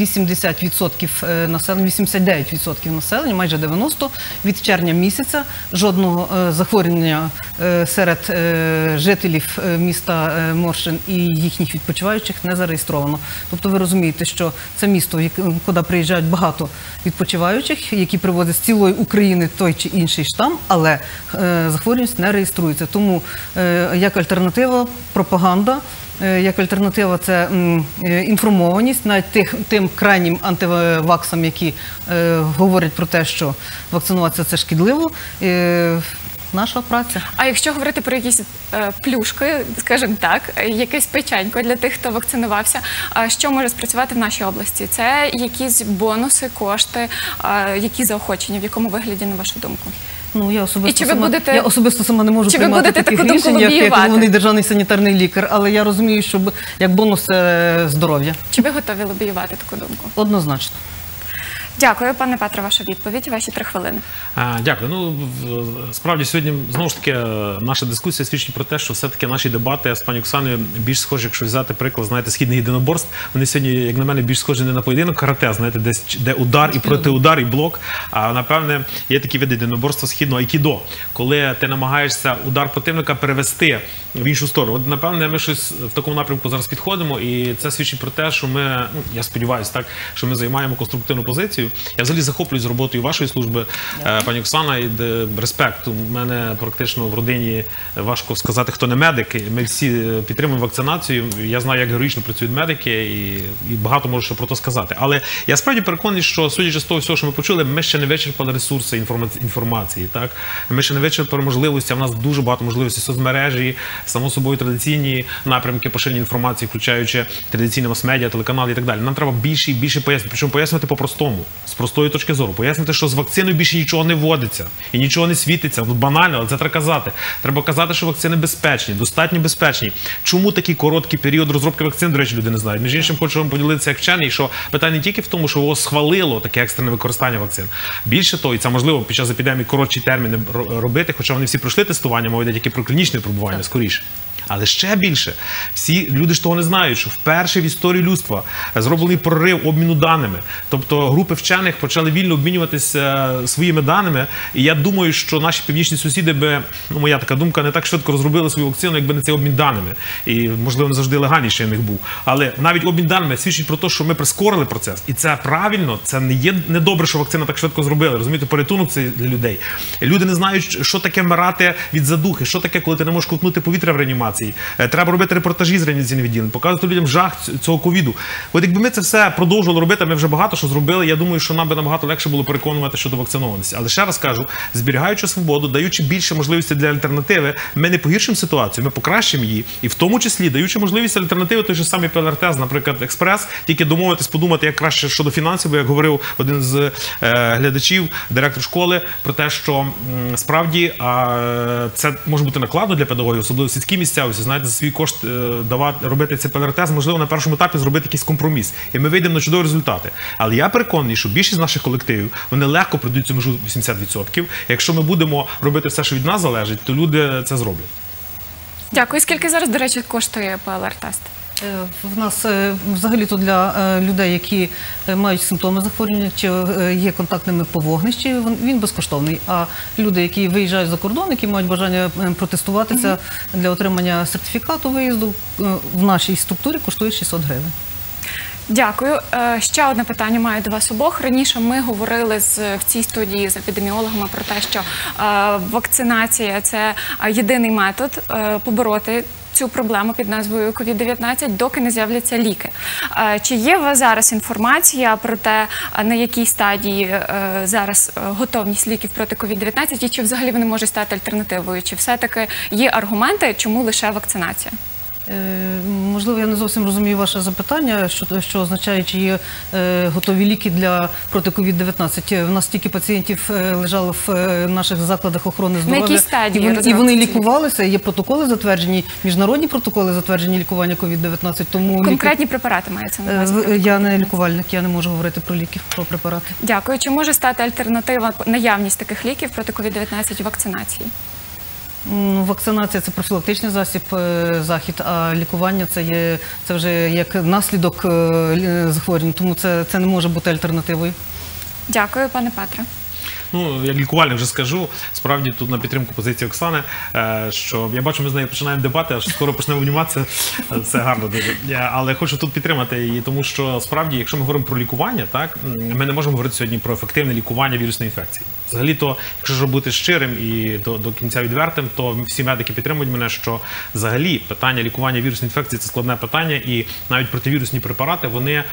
80% населення, 89% населення, майже 90%. Від червня місяця жодного захворювання серед жителів міста Моршин і їхніх відпочиваючих не зареєстровано. Тобто ви розумієте, що це місто, куди приїжджають багато відпочиваючих, які привозять з цілої України той чи інший штам, але захворюваність не реєструється. Тому як альтернатива пропаганда, як альтернатива – це інформованість, навіть тим крайнім антиваксам, які говорять про те, що вакцинуватися – це шкідливо. Наша праця. А якщо говорити про якісь плюшки, скажімо так, якесь печенько для тих, хто вакцинувався, що може спрацювати в нашій області? Це якісь бонуси, кошти, які заохочення, в якому вигляді, на вашу думку? Ну, я особисто сама не можу приймати таких рішень, як головний державний санітарний лікар, але я розумію, що як бонус це здоров'я. Чи ви готові лобіювати таку думку? Однозначно. Дякую, пане Петре, ваша відповідь, ваші 3 хвилини. Дякую. Ну, справді, сьогодні, знову ж таки, наша дискусія свідчить про те, що все-таки наші дебати з пані Оксаною більш схожі, якщо взяти приклад, знаєте, східних єдиноборств, вони сьогодні, як на мене, більш схожі не на поєдинок карате, знаєте, де удар і протиудар, і блок, а, напевне, є такі види єдиноборства східного айкідо, коли ти намагаєшся удар противника перевести в іншу сторону. От, напевне, ми щось в такому напрямку зараз підходимо, і це свідчить про те, що ми, я сподіваюся, так, що ми займаємо конструктивну позицію. Я взагалі захоплююсь роботою вашої служби, пані Оксана, і респект. У мене практично в родині, важко сказати, хто не медик. Ми всі підтримуємо вакцинацію. Я знаю, як героїчно працюють медики, і багато можу ще про це сказати. Але я справді переконаний, що, судячи з того всього, що ми почули, ми ще не вичерпали ресурси інформації. Так? Ми ще не вичерпали можливості, а в нас дуже багато можливостей соцмережі, само собою традиційні напрямки поширення інформації, включаючи традиційні мас-медіа, телеканали і так далі. Нам треба більше і більше пояснити, причому пояснювати по-простому, з простої точки зору. Пояснити, що з вакциною більше нічого не вводиться і нічого не світиться. Тут банально, але це треба казати. Треба казати, що вакцини безпечні, достатньо безпечні. Чому такий короткий період розробки вакцин, до речі, люди не знають. Між іншим, хочу вам поділитися як вчений, що питання не тільки в тому, що його схвалило таке екстрене використання вакцин. Більше того, і це можливо під час епідемії коротші терміни робити, хоча вони всі пройшли тестування, мова йде тільки про клінічне випробування, скоріше. Але ще більше, всі люди ж того не знають, що вперше в історії людства зроблений прорив обміну даними. Тобто групи вчених почали вільно обмінюватися своїми даними. І я думаю, що наші північні сусіди би, ну моя така думка, не так швидко розробили свою вакцину, якби не цей обмін даними. І, можливо, не завжди легальніший в них був. Але навіть обмін даними свідчить про те, що ми прискорили процес. І це правильно, це не є недобре, що вакцину так швидко зробили. Розумієте, порятунок це для людей. Люди не знають, що таке вмирати від задухи, що таке, коли ти не можеш ковтнути повітря в реанімації. Треба робити репортажі з реанімаційних відділень, показувати людям жах цього ковіду. От якби ми це все продовжували робити, ми вже багато що зробили, я думаю, що нам би набагато легше було переконувати щодо вакцинованості. Але ще раз кажу, зберігаючи свободу, даючи більше можливості для альтернативи, ми не погіршимо ситуацію, ми покращимо її. І в тому числі, даючи можливість альтернативи, той же самий ПЛР-тест, наприклад, експрес, тільки домовитись, подумати, як краще щодо фінансів, бо, як говорив один з глядачів, директор школи, про те, що справді це може бути накладно для педагогів, особливо в сільській місцевості, знаєте, за свій кошт робити цей ПЛР-тест, можливо, на першому етапі зробити якийсь компроміс. І ми вийдемо на чудові результати. Але я переконаний, що більшість наших колективів, вони легко пройдуть цю межу 80%. Якщо ми будемо робити все, що від нас залежить, то люди це зроблять. Дякую. Скільки зараз, до речі, коштує ПЛР-тест? В нас взагалі-то для людей, які мають симптоми захворювання чи є контактними по вогнищі, він безкоштовний. А люди, які виїжджають за кордон, які мають бажання протестуватися для отримання сертифікату виїзду, в нашій структурі коштує 600 гривень. Дякую. Ще одне питання маю до вас обох. Раніше ми говорили в цій студії з епідеміологами про те, що вакцинація – це єдиний метод побороти цю проблему під назвою COVID-19, доки не з'являться ліки. Чи є у вас зараз інформація про те, на якій стадії зараз готовність ліків проти COVID-19 і чи взагалі вони можуть стати альтернативою? Чи все-таки є аргументи, чому лише вакцинація? Можливо, я не зовсім розумію ваше запитання, що означає, чи є готові ліки проти COVID-19. У нас стільки пацієнтів лежало в наших закладах охорони здоров'я. На якій стадії? І вони лікувалися, є протоколи затверджені, міжнародні протоколи затверджені лікування COVID-19. Конкретні препарати мається на увазі? Я не лікувальник, я не можу говорити про ліки, про препарати. Дякую. Чи може стати альтернатива наявність таких ліків проти COVID-19 вакцинації? Вакцинація – це профілактичний захід, а лікування – це вже як наслідок захворювання, тому це не може бути альтернативою. Дякую, пане Петре. Ну, як лікувальник вже скажу, справді тут на підтримку позиції Оксани, що я бачу, ми з нею починаємо дебати, аж скоро почнемо обніматися, це гарно дуже. Але хочу тут підтримати її, тому що справді, якщо ми говоримо про лікування, так, ми не можемо говорити сьогодні про ефективне лікування вірусної інфекції. Взагалі-то, якщо ж бути щирим і до кінця відвертим, то всі медики підтримують мене, що взагалі питання лікування вірусної інфекції – це складне питання, і навіть противірусні препарати,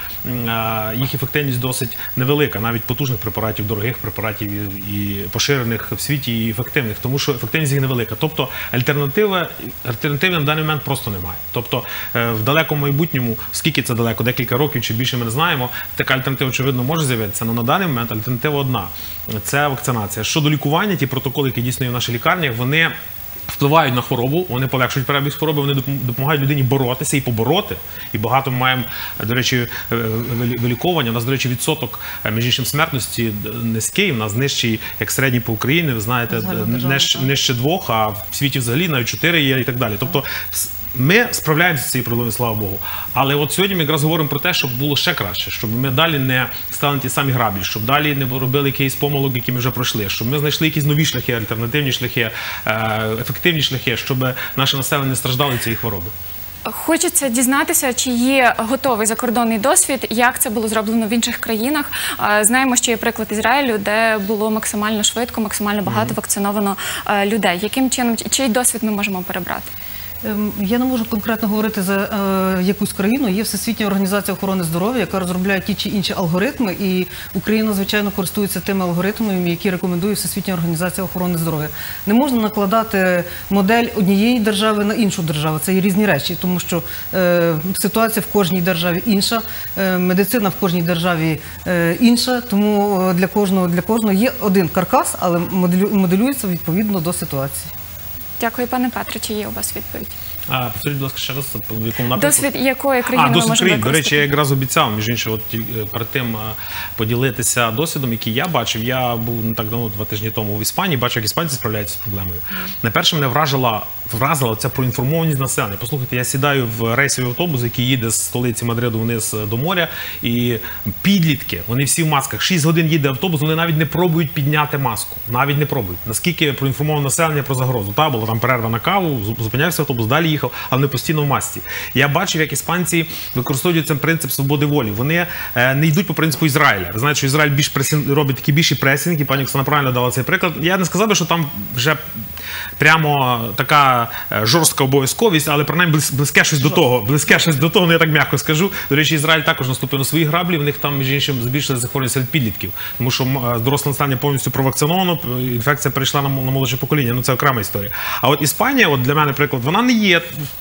їх ефективність досить невелика, навіть потужних препаратів, дорогих препаратів і поширених в світі, і ефективних, тому що ефективність їх невелика. Тобто альтернативи на даний момент просто немає. Тобто в далекому майбутньому, скільки це далеко, декілька років чи більше ми не знаємо, така альтернатива, очевидно, може з'явитися, але на даний момент альтернатива одна – це вакцинація. Щодо лікування, ті протоколи, які дійсно є в наших лікарнях, вони впливають на хворобу, вони полегшують перебіг хвороби, вони допомагають людині боротися і побороти. І багато ми маємо, до речі, виліковування. У нас, до речі, відсоток, між іншим, смертності низький, у нас нижчий, як середній по Україні, ви знаєте, нижче 2, а в світі взагалі навіть 4 є і так далі. Тобто ми справляємося з цією проблемою, слава Богу. Але от сьогодні ми якраз говоримо про те, щоб було ще краще, щоб ми далі не стали на ті самі граблі, щоб далі не робили якісь помилок, які ми вже пройшли, щоб ми знайшли якісь нові шляхи, альтернативні шляхи, ефективні шляхи, щоб наше населення не страждало від цієї хвороби. Хочеться дізнатися, чи є готовий закордонний досвід, як це було зроблено в інших країнах. Знаємо, що є приклад Ізраїлю, де було максимально швидко, максимально багато вакциновано людей. Яким чином, чий досвід ми можемо перебрати? Я не можу конкретно говорити за якусь країну. Є Всесвітня організація охорони здоров'я, яка розробляє ті чи інші алгоритми, і Україна, звичайно, користується тими алгоритмами, які рекомендує Всесвітня організація охорони здоров'я. Не можна накладати модель однієї держави на іншу державу. Це є різні речі, тому що ситуація в кожній державі інша, медицина в кожній державі інша, тому для кожного є один каркас, але моделюється відповідно до ситуації. Дякую, пане Петре. Чи є у вас відповідь? Повторіть, будь ласка, ще раз, в якому напрямку? Досвід якої країни ми можемо використати? До речі, я якраз обіцяв, між іншим, перед тим поділитися досвідом, який я бачив. Я був не так давно, 2 тижні тому в Іспанії, бачив, як іспанці справляються з проблемою. Найперше мене вразила ця проінформованість населення. Послухайте, я сідаю в рейсовий автобус, який їде з столиці Мадриду вниз до моря, і підлітки, вони всі в масках. 6 годин їде автобус, вони навіть не пробують підняти маску. Навіть не пробують. Наскільки проінформовано населення про загрозу. Була там перерва на каву, зупинявся автобус, далі їхав, але не постійно в масці. Я бачив, як іспанці використовують цей принцип свободи волі. Вони не йдуть по принципу Ізраїля. Ви знаєте, що Ізраїль робить такий більший пресінг, і пані Оксана правильно дала цей приклад. Я не сказав би, що там вже прямо така жорстка обов'язковість, але принаймні близьке щось до того. Близьке щось до того, я так м'яко скажу. До речі, Ізраїль також наступив на свої граблі, в них там, між іншим, збільшили захворюваність серед підлітків. Тому що доросле населення повністю провакциновано, інфекція перейшла на молодше покоління. Ну, це окрема історія. А от Іспанія, для мене приклад, вона не є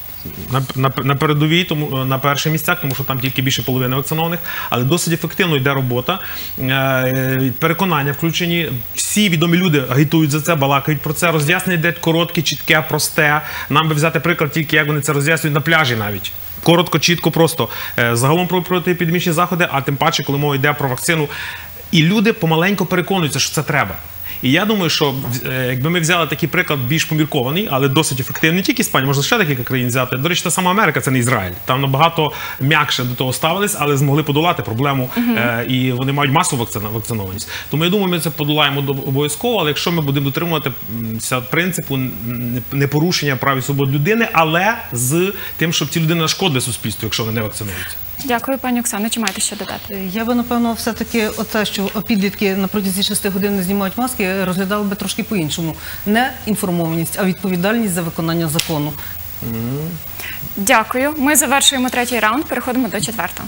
на передовій, тому на перших місцях, тому що там тільки більше половини вакцинованих, але досить ефективно йде робота, переконання включені, всі відомі люди агітують за це, балакають про це, роз'яснення йде коротке, чітке, просте. Нам би взяти приклад тільки, як вони це роз'яснюють на пляжі навіть. Коротко, чітко, просто. Загалом про протиепідемічні заходи, а тим паче, коли мова йде про вакцину. І люди помаленьку переконуються, що це треба. І я думаю, що якби ми взяли такий приклад більш поміркований, але досить ефективний, не тільки Іспанія, можна ще декілька країн взяти. До речі, та сама Америка, це не Ізраїль. Там набагато м'якше до того ставились, але змогли подолати проблему, і вони мають масову вакцинованість. Тому я думаю, ми це подолаємо обов'язково, але якщо ми будемо дотримуватися принципу непорушення прав і свобод людини, але з тим, щоб ці людини нашкодили суспільству, якщо вони не вакцинуються. Дякую, пані Оксано. Чи маєте що додати? Я би, напевно, все-таки оце, що підлітки на протязі 6 годин не знімають маски, розглядали би трошки по-іншому. Не інформованість, а відповідальність за виконання закону. Дякую. Ми завершуємо 3-й раунд, переходимо до 4-го.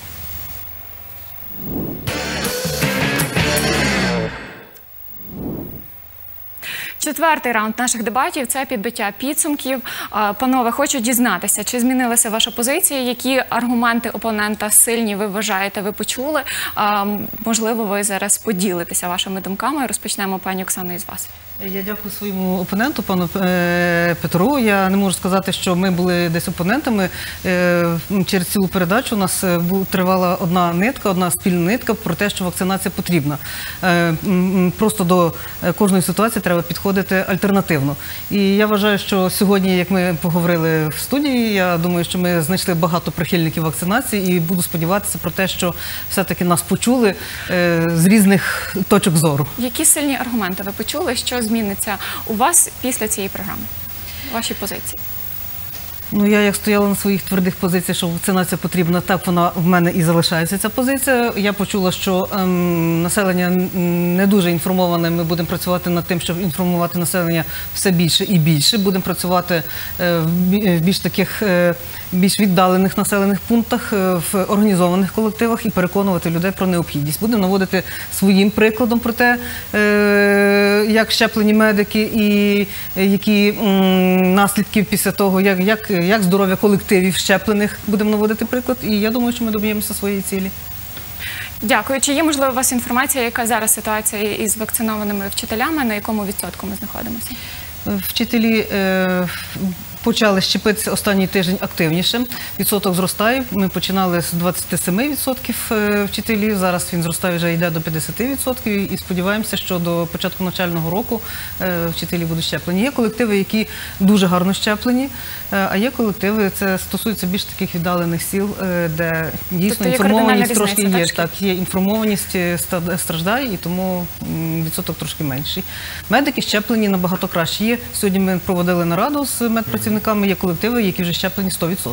Четвертий раунд наших дебатів – це підбиття підсумків. Панове, хочу дізнатися, чи змінилася ваша позиція, які аргументи опонента сильні ви вважаєте, ви почули. Можливо, ви зараз поділитеся вашими думками. Розпочнемо, пані Оксано, із вас. Я дякую своєму опоненту, пану Петру. Я не можу сказати, що ми були десь опонентами. Через цілу передачу у нас тривала одна нитка, одна спільна нитка про те, що вакцинація потрібна. Просто до кожної ситуації треба підходити альтернативно. І я вважаю, що сьогодні, як ми поговорили в студії, я думаю, що ми знайшли багато прихильників вакцинації і буду сподіватися про те, що все-таки нас почули з різних точок зору. Які сильні аргументи ви почули, що зміниться у вас після цієї програми? Ваші позиції? Ну, я як стояла на своїх твердих позиціях, що вакцинація потрібна, так вона в мене і залишається, ця позиція. Я почула, що населення не дуже інформоване, ми будемо працювати над тим, щоб інформувати населення все більше і більше. Будемо працювати в більш таких, більш віддалених населених пунктах, в організованих колективах і переконувати людей про необхідність. Будемо наводити своїм прикладом про те, як щеплені медики і які наслідки після того, як здоров'я колективів щеплених, будемо наводити приклад, і я думаю, що ми доб'ємося своєї цілі. Дякую. Чи є, можливо, у вас інформація, яка зараз ситуація із вакцинованими вчителями, на якому відсотку ми знаходимося? Вчителі почали щепитися останній тиждень активніше. Відсоток зростає. Ми починали з 27% вчителів, зараз він зростає, вже йде до 50%. І сподіваємося, що до початку навчального року вчителі будуть щеплені. Є колективи, які дуже гарно щеплені, а є колективи, це стосується більш таких віддалених сіл, де дійсно інформованість трошки є. Так, є інформованість, страждає, і тому відсоток трошки менший. Медики щеплені набагато краще є. Сьогодні ми проводили нараду з медпрацівниками, є колективи, які вже щеплені 100%.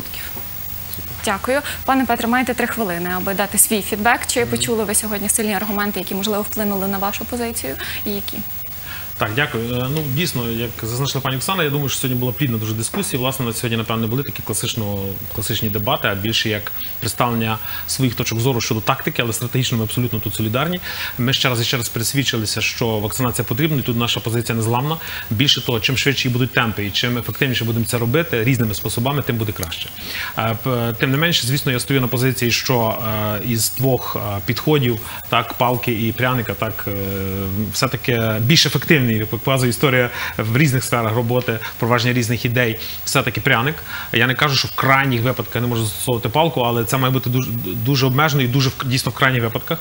Дякую. Пане Петре, маєте 3 хвилини, аби дати свій фідбек. Чи почули ви сьогодні сильні аргументи, які, можливо, вплинули на вашу позицію, і які? Так, дякую. Ну, дійсно, як зазначила пані Оксана, я думаю, що сьогодні була плідна дуже дискусія. Власне, на сьогодні, напевно, не були такі класичні дебати, а більше як представлення своїх точок зору щодо тактики, але стратегічно ми абсолютно тут солідарні. Ми ще раз пересвідчилися, що вакцинація потрібна, і тут наша позиція незламна. Більше того, чим швидше будуть темпи і чим ефективніше будемо це робити різними способами, тим буде краще. Тим не менше, звісно, я стою на позиції, що із 2 підходів, так, палки і пряника, так, все-таки більш ефективні, як показує історія в різних сферах роботи, впровадження різних ідей, все-таки пряник. Я не кажу, що в крайніх випадках не можу застосовувати палку, але це має бути дуже обмежено і дуже дійсно в крайніх випадках.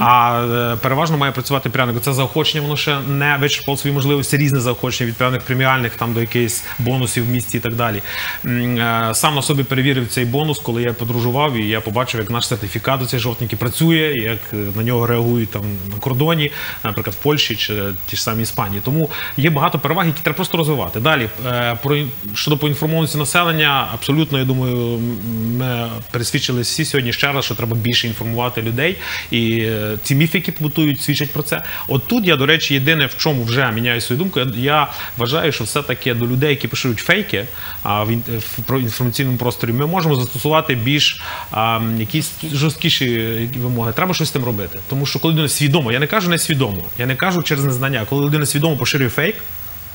А переважно має працювати пряник. Це заохочення, воно ще не вичерпало свої можливості, різне заохочення від пряник преміальних там до якихось бонусів в місті і так далі. Сам на собі перевірив цей бонус, коли я подорожував, і я побачив, як наш сертифікат у цій жовтенький працює, як на нього реагують там на кордоні, наприклад, в Польщі чи ті ж самі Іспанії. Тому є багато переваг, які треба просто розвивати. Далі, щодо поінформованості населення, абсолютно, я думаю, ми пересвідчили всі сьогодні ще раз, що треба більше інформувати людей. І ці міфи, які побутують, свідчать про це. От тут я, до речі, єдине, в чому вже міняю свою думку, я вважаю, що все-таки до людей, які пишуть фейки в інформаційному просторі, ми можемо застосувати більш якісь жорсткіші вимоги. Треба щось з тим робити. Тому що коли людина свідомо, я не кажу несвідомо, я не кажу через незнання, коли людина свідомо поширює фейк,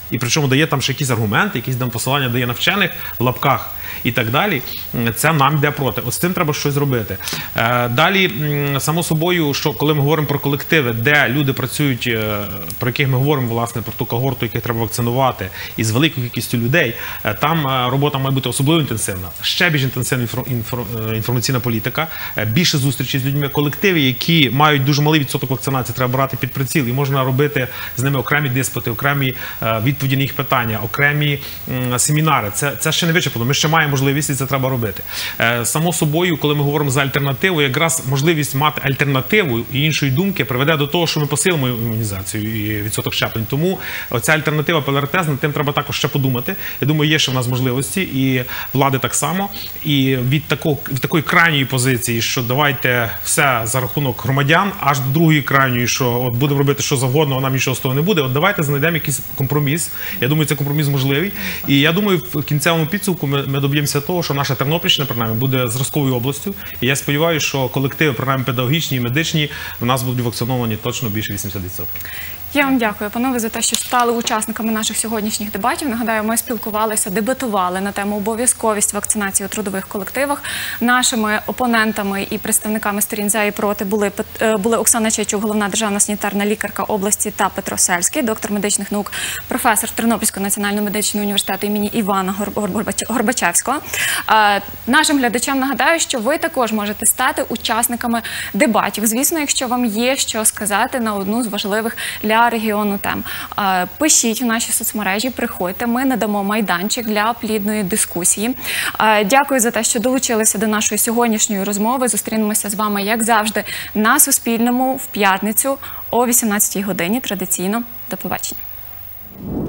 і причому дає там ще якісь аргументи, якісь там посилання дає на вчених в лапках і так далі, це нам йде проти. От з цим треба щось зробити. Далі, само собою, що коли ми говоримо про колективи, де люди працюють, про яких ми говоримо, власне, про ту когорту, яких треба вакцинувати, і з великою кількістю людей, там робота має бути особливо інтенсивна. Ще більш інтенсивна інформаційна політика, більше зустрічей з людьми, колективи, які мають дуже малий відсоток вакцинації, треба брати під приціл, і можна робити з ними окремі диспути, окремі відповіді на їх питання, окремі семінари. Це ще не вичерпано. Ми ще маємо можливість, і це треба робити. Само собою, коли ми говоримо за альтернативу, якраз можливість мати альтернативу і іншої думки приведе до того, що ми посилимо імунізацію і відсоток щеплень. Тому оця альтернатива ПЛР-тест, над тим треба також ще подумати. Я думаю, є ще в нас можливості, і влади так само. І від такої крайньої позиції, що давайте все за рахунок громадян, аж до другої крайньої, що от будемо робити що завгодно, а нам нічого з того не буде. От давайте знайдемо якийсь компроміс. Я думаю, цей компроміс можливий. І я думаю, в кінцевому підсумку ми доб'ємося того, що наша Тернопільщина, принаймні, буде зразковою областю. І я сподіваюся, що колективи, принаймні педагогічні і медичні, в нас будуть вакциновані точно більше 80%. Я вам дякую, панове, за те, що стали учасниками наших сьогоднішніх дебатів. Нагадаю, ми спілкувалися, дебатували на тему обов'язковість вакцинації у трудових колективах. Нашими опонентами і представниками сторін за і проти були Оксана Чайчук, головна державна санітарна лікарка області, та Петро Сельський, доктор медичних наук, професор Тернопільського національного медичного університету імені Івана Горбачевського. Нашим глядачам нагадаю, що ви також можете стати учасниками дебатів. Звісно, якщо вам є що сказати на одну з важливих для регіону тем. Пишіть у наші соцмережі, приходьте, ми надамо майданчик для плідної дискусії. Дякую за те, що долучилися до нашої сьогоднішньої розмови. Зустрінемося з вами, як завжди, на Суспільному в п'ятницю о 18-й годині, традиційно. До побачення.